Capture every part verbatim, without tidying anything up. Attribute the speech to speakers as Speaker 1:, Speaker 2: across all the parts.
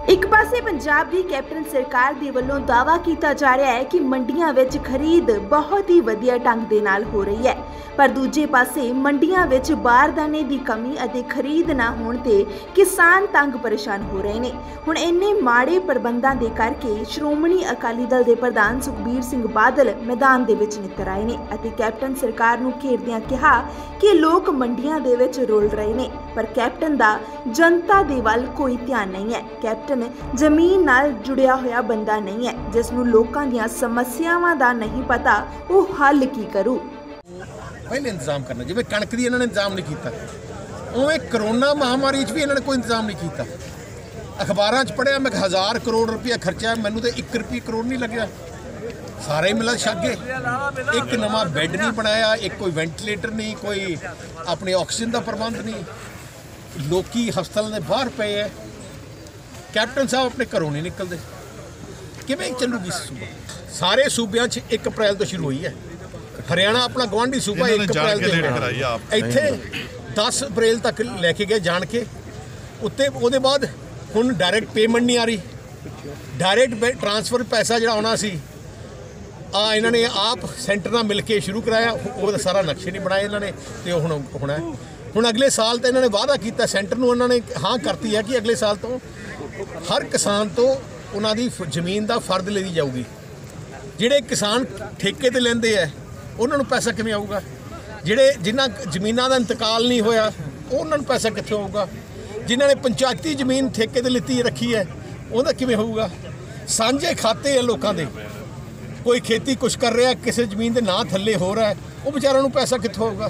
Speaker 1: एक पासे पंजाब की कैप्टन सरकार दे वल्लों दावा किया जा रहा है कि मंडियां विच खरीद बहुत ही वधिया ढंग दे नाल हो रही है, पर दूजे पासे मंडियां विच बारदाने की कमी अते खरीद ना होने ते किसान तंग परेशान हो रहे हैं। हुण इन्ने माड़े प्रबंधां दे करके श्रोमणी अकाली दल के प्रधान सुखबीर सिंह बादल मैदान दे विच नितर आए ने अते कैप्टन सरकार नूं घेरदिआं कहा कि लोग मंडियां दे विच रुल रहे हैं, पर कैप्टन दा जनता दे वल कोई ध्यान नहीं है। कैप्टन जमीन नाल जुड़िया होया बंदा नहीं है, जिसनूं लोकां दीआं समस्यावां दा नहीं पता वो हल की करू।
Speaker 2: पहले इंतजाम करना, जिवें कणक दी इन्होंने इंतजाम नहीं किया, उवें करोना महामारी च भी इन्होंने कोई इंतजाम नहीं किया। अखबारां च पढ़िया मैं हज़ार करोड़ रुपया खर्चा, मैनूं तो एक रुपये करोड़ नहीं लग्या, सारे मिला छक गए। एक नवा बैड नहीं बनाया, एक कोई वेंटिलेटर नहीं, कोई अपने ऑक्सीजन का प्रबंध नहीं, लोकी हस्पतालों के बाहर पे है। कैप्टन साहब अपने घरों नहीं निकलते, किवें चलूगी सूबा? सारे सूबे एक अप्रैल तो शुरू हुई है। हरियाणा अपना गवांढी सूबा एक अप्रैल से इत्थे दस अप्रैल तक लैके गए जान के उत्ते। उहदे बाद हुण डायरैक्ट पेमेंट नहीं आ रही, डायरैक्ट ट्रांसफर पैसा जो आना सी आ इन्होंने आप सेंटर नाल मिल के शुरू कराया, वो सारा नक्शे नहीं बनाए इन्होंने, तो हुण होना हुण अगले साल तो इन्होंने वादा किया सेंटर नूं, उन्होंने हाँ करती है कि अगले साल तो हर किसान तो उन्होंने जमीन का फर्द ली जाऊगी। जिहड़े किसान ठेके ते लैंदे है उन्होंने पैसा किवें आऊगा? जिहड़े जिन्हां जमीनां दा इंतकाल नहीं होया उन्होंने पैसा कित्थों आऊगा? जिन्हां ने पंचायती जमीन ठेके ते लित्ती रखी है उहदा किवें होऊगा? सांझे खाते है लोकां दे, कोई खेती कुछ कर रहा, किसी जमीन के ना थल्ले हो रहा है, वो बेचारों नूं पैसा कित्थों आऊगा?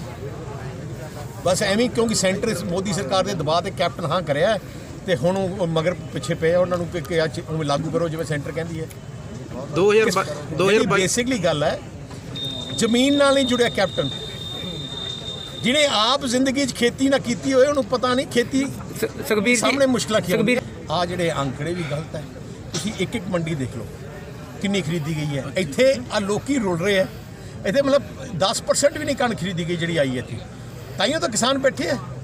Speaker 2: बस एवं, क्योंकि सेंटर मोदी सरकार के दबाव से कैप्टन हाँ कराया तो हुण मगर पिछे पे उन्होंने लागू करो जिवें सेंटर कहती है।
Speaker 3: दो हज़ार
Speaker 2: बेसिकली गल है जमीन नाल नहीं जुड़िया कैप्टन, जिन्हें आप जिंदगी खेती ना की होए उन्होंने पता नहीं खेती सामने मुश्किल की। आ जिहड़े आंकड़े भी गलत है, तुसीं एक एक मंडी देख लो कितनी खरीदी गई है। इत्थे आ लोकी रुल रहे हैं, इत्थे मतलब दस परसेंट भी नहीं कणक खरीदी गई जी आई है इत्थे, ताइयों तो किसान बैठे है।